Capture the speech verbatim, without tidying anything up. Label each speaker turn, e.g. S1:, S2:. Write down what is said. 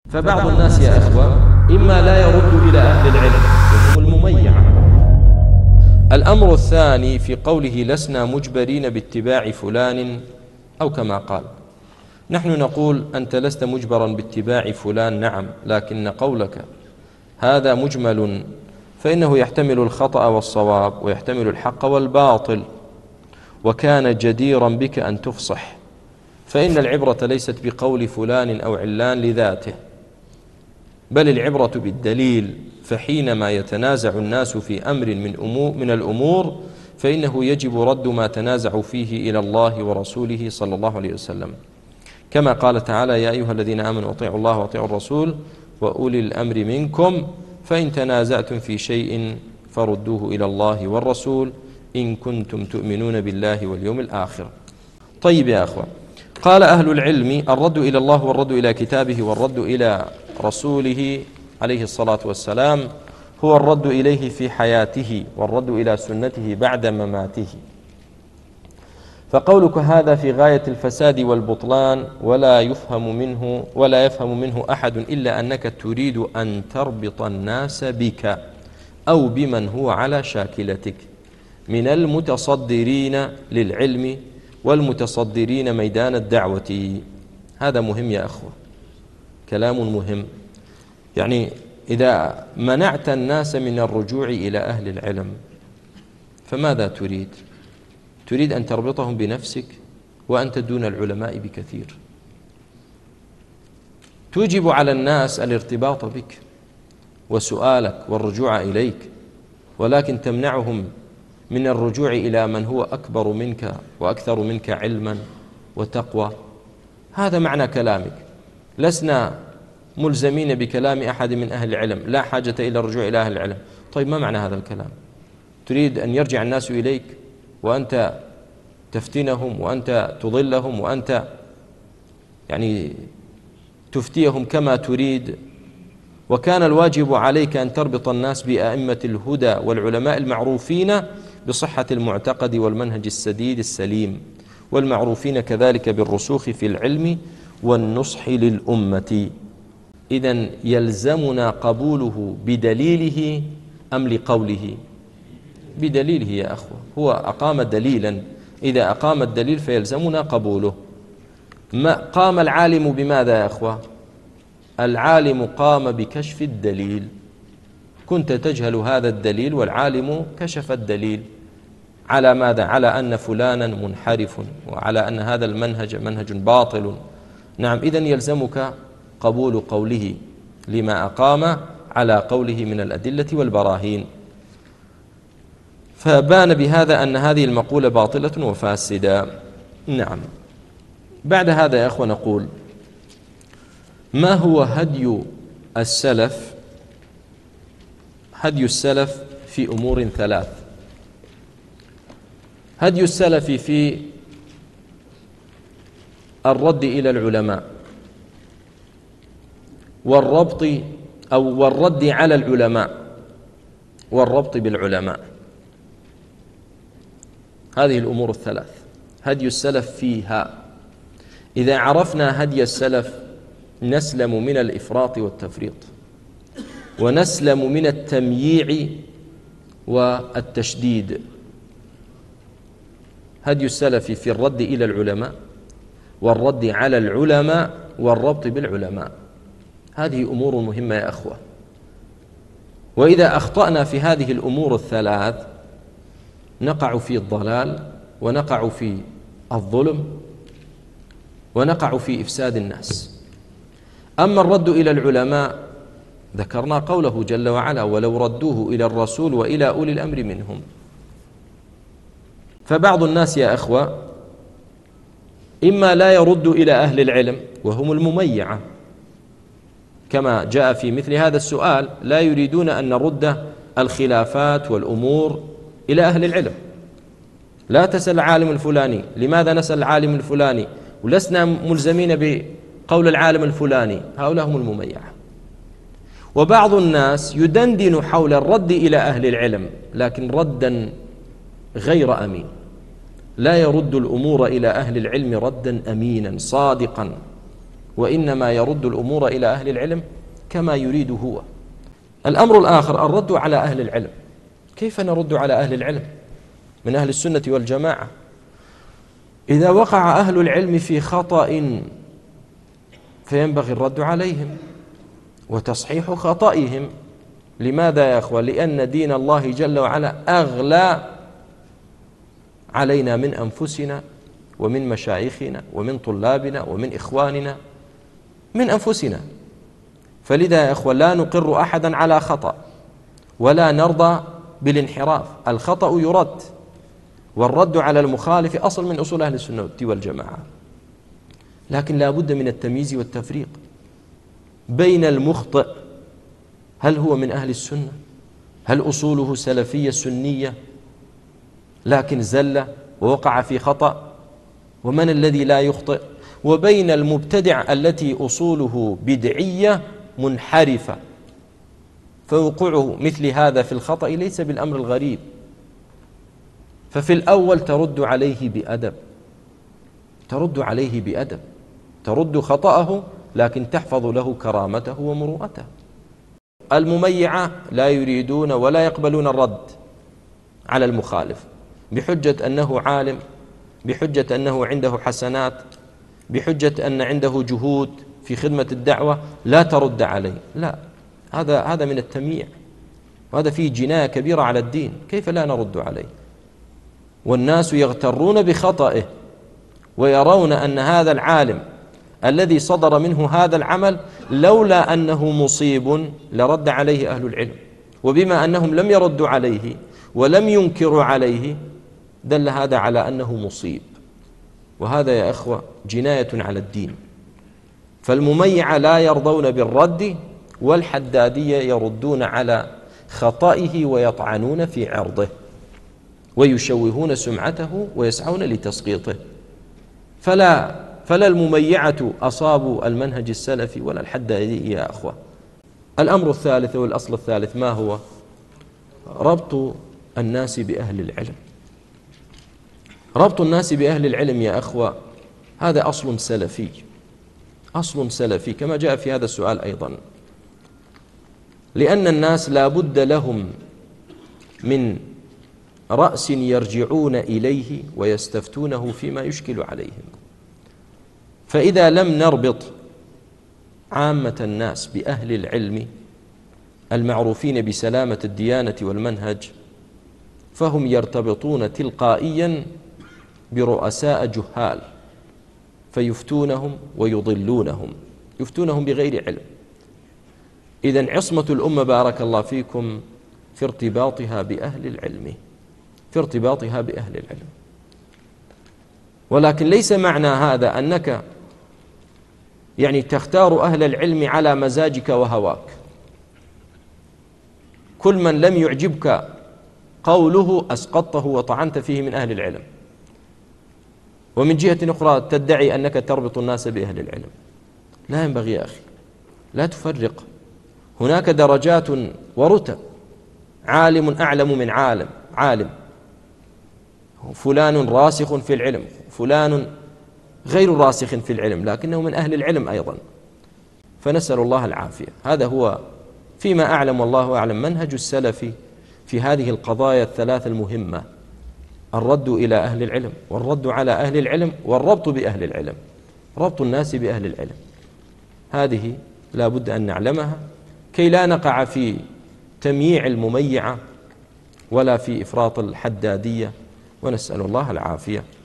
S1: فبعض الناس يا أخوة إما لا يرد إلى أهل العلم وهم المميعة. الأمر الثاني في قوله لسنا مجبرين باتباع فلان، أو كما قال نحن نقول أنت لست مجبرا باتباع فلان، نعم، لكن قولك هذا مجمل فإنه يحتمل الخطأ والصواب ويحتمل الحق والباطل، وكان جديرا بك أن تفصح، فإن العبرة ليست بقول فلان أو علان لذاته، بل العبرة بالدليل. فحينما يتنازع الناس في أمر من أمور من الأمور فإنه يجب رد ما تنازعوا فيه إلى الله ورسوله صلى الله عليه وسلم، كما قال تعالى يا أيها الذين آمنوا أطيعوا الله وأطيعوا الرسول وأولي الأمر منكم فإن تنازعتم في شيء فردوه إلى الله والرسول إن كنتم تؤمنون بالله واليوم الآخر. طيب يا أخوة، قال أهل العلم الرد إلى الله والرد إلى كتابه والرد إلى رسوله عليه الصلاة والسلام هو الرد إليه في حياته والرد إلى سنته بعد مماته. فقولك هذا في غاية الفساد والبطلان ولا يفهم منه ولا يفهم منه أحد إلا أنك تريد أن تربط الناس بك أو بمن هو على شاكلتك من المتصدرين للعلم والمتصدرين ميدان الدعوة. هذا مهم يا أخوة، كلام مهم. يعني إذا منعت الناس من الرجوع إلى أهل العلم فماذا تريد؟ تريد أن تربطهم بنفسك وأنت دون العلماء بكثير. توجب على الناس الارتباط بك وسؤالك والرجوع إليك، ولكن تمنعهم من الرجوع إلى من هو أكبر منك وأكثر منك علما وتقوى. هذا معنى كلامك. لسنا ملزمين بكلام أحد من أهل العلم، لا حاجة إلى الرجوع إلى أهل العلم. طيب ما معنى هذا الكلام؟ تريد أن يرجع الناس إليك وأنت تفتنهم وأنت تضلهم وأنت يعني تفتيهم كما تريد، وكان الواجب عليك أن تربط الناس بأئمة الهدى والعلماء المعروفين بصحة المعتقد والمنهج السديد السليم، والمعروفين كذلك بالرسوخ في العلم والنصح للأمة. إذن يلزمنا قبوله بدليله أم لقوله؟ بدليله يا أخوة، هو أقام دليلا، إذا أقام الدليل فيلزمنا قبوله. ما قام العالم بماذا يا أخوة؟ العالم قام بكشف الدليل. كنت تجهل هذا الدليل والعالم كشف الدليل على ماذا؟ على أن فلانا منحرف وعلى أن هذا المنهج منهج باطل. نعم، إذن يلزمك قبول قوله لما أقام على قوله من الأدلة والبراهين. فبان بهذا أن هذه المقولة باطلة وفاسدة. نعم. بعد هذا يا أخوة نقول ما هو هدي السلف؟ هدي السلف في أمور ثلاث. هدي السلف في الرد إلى العلماء والربط أو والرد على العلماء والربط بالعلماء. هذه الأمور الثلاث هدي السلف فيها. إذا عرفنا هدي السلف نسلم من الإفراط والتفريط، ونسلم من التمييع والتشديد. هدي السلف في الرد إلى العلماء والرد على العلماء والربط بالعلماء. هذه أمور مهمة يا أخوة، وإذا أخطأنا في هذه الأمور الثلاث نقع في الضلال ونقع في الظلم ونقع في إفساد الناس. أما الرد إلى العلماء ذكرنا قوله جل وعلا ولو ردوه إلى الرسول وإلى أولي الأمر منهم. فبعض الناس يا أخوة إما لا يرد إلى أهل العلم وهم المميعة، كما جاء في مثل هذا السؤال، لا يريدون أن نرد الخلافات والأمور إلى أهل العلم. لا تسأل العالم الفلاني، لماذا نسأل العالم الفلاني ولسنا ملزمين بقول العالم الفلاني؟ هؤلاء هم المميعة. وبعض الناس يدندن حول الرد إلى أهل العلم لكن ردا غير أمين، لا يرد الأمور إلى أهل العلم ردا أمينا صادقا وإنما يرد الأمور إلى أهل العلم كما يريد هو. الأمر الآخر الرد على أهل العلم. كيف نرد على أهل العلم من أهل السنة والجماعة؟ إذا وقع أهل العلم في خطأ فينبغي الرد عليهم وتصحيح خطئهم. لماذا يا أخوة؟ لأن دين الله جل وعلا أغلى علينا من أنفسنا ومن مشايخنا ومن طلابنا ومن إخواننا، من أنفسنا. فلذا يا أخوة لا نقر أحدا على خطأ ولا نرضى بالانحراف. الخطأ يرد، والرد على المخالف أصل من أصول أهل السنة والجماعة. لكن لا بد من التمييز والتفريق بين المخطئ، هل هو من أهل السنة، هل أصوله سلفية سنية لكن زل ووقع في خطأ، ومن الذي لا يخطئ، وبين المبتدع التي أصوله بدعية منحرفة. فوقوعه مثل هذا في الخطأ ليس بالأمر الغريب. ففي الأول ترد عليه بأدب، ترد عليه بأدب، ترد خطأه لكن تحفظ له كرامته ومروءته. المميعة لا يريدون ولا يقبلون الرد على المخالف بحجة أنه عالم، بحجة أنه عنده حسنات، بحجة أن عنده جهود في خدمة الدعوة، لا ترد عليه. لا، هذا هذا من التمييع، وهذا فيه جناية كبيرة على الدين. كيف لا نرد عليه؟ والناس يغترون بخطئه ويرون أن هذا العالم الذي صدر منه هذا العمل لولا أنه مصيب لرد عليه أهل العلم، وبما أنهم لم يردوا عليه ولم ينكروا عليه دل هذا على أنه مصيب. وهذا يا أخوة جناية على الدين. فالمميعة لا يرضون بالرد، والحدادية يردون على خطئه ويطعنون في عرضه ويشوهون سمعته ويسعون لتسقيطه. فلا فلا المميعة أصابوا المنهج السلفي ولا الحدادية يا أخوة. الأمر الثالث والأصل الثالث ما هو؟ ربط الناس بأهل العلم. ربط الناس بأهل العلم يا أخوة هذا أصل سلفي، أصل سلفي كما جاء في هذا السؤال أيضا. لأن الناس لا بد لهم من رأس يرجعون إليه ويستفتونه فيما يشكل عليهم. فإذا لم نربط عامة الناس بأهل العلم المعروفين بسلامة الديانة والمنهج، فهم يرتبطون تلقائيا برؤساء جهال فيفتونهم ويضلونهم، يفتونهم بغير علم. إذن عصمة الأمة بارك الله فيكم في ارتباطها بأهل العلم، في ارتباطها بأهل العلم. ولكن ليس معنى هذا أنك يعني تختار أهل العلم على مزاجك وهواك. كل من لم يعجبك قوله أسقطته وطعنت فيه من أهل العلم. ومن جهة أخرى تدعي أنك تربط الناس بأهل العلم. لا ينبغي يا أخي، لا تفرق. هناك درجات ورتب، عالم أعلم من عالم عالم، فلان راسخ في العلم، فلان غير راسخ في العلم لكنه من أهل العلم أيضا. فنسأل الله العافية. هذا هو فيما أعلم والله أعلم منهج السلف في هذه القضايا الثلاث المهمة: الرد إلى أهل العلم، والرد على أهل العلم، والربط بأهل العلم، ربط الناس بأهل العلم. هذه لا بد أن نعلمها كي لا نقع في تمييع المميعة ولا في إفراط الحدادية، ونسأل الله العافية.